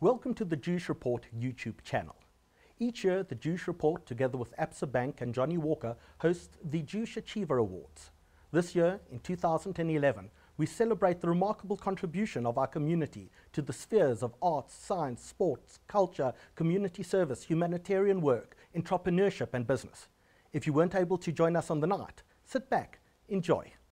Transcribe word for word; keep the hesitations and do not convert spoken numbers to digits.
Welcome to the Jewish Report YouTube channel. Each year, the Jewish Report, together with Absa Bank and Johnny Walker, hosts the Jewish Achiever Awards. This year, in two thousand eleven, we celebrate the remarkable contribution of our community to the spheres of arts, science, sports, culture, community service, humanitarian work, entrepreneurship and business. If you weren't able to join us on the night, sit back, enjoy.